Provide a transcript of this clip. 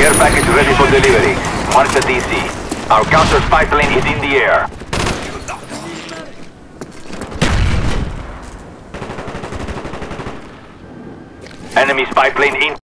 Care package ready for delivery. Mark the DC. Our counter spy plane is in the air. Enemy spy plane in.